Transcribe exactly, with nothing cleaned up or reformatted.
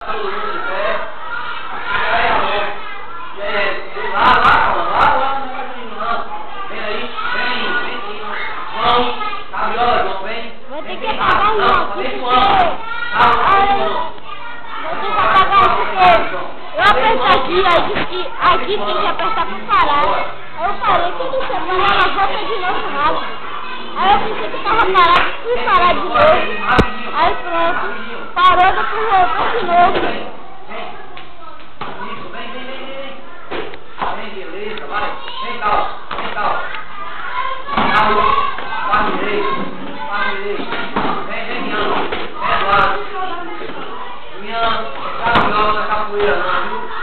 Todo mundo de pé. Aí, amor. E aí, lá, lá, mano. Lá, lá, não vai cair não. Vem aí, vem, vem aqui. Vamos. Tá melhor, João, vem. Vou ter Vem, que vem, apagar não, isso não, vem aqui, com ela. Tá, não, vem com ela. Vou ter que apagar isso aqui. Eu aperto aqui, aí diz que aqui tem que apertar pra parar. Aí eu parei, tudo isso semana ela volta de novo rápido. Aí eu pensei que tava parado, fui parar de novo. Aí pronto, parou, depois voltou de novo. Vem, vem. Isso, vem, vem, vem, vem. Vem, beleza, vai. Vem cá, vem cá. Calma, vai direito, vai direito. Vem, vem, Miana. Vem agora. Miana, tá melhor na capoeira, não, viu?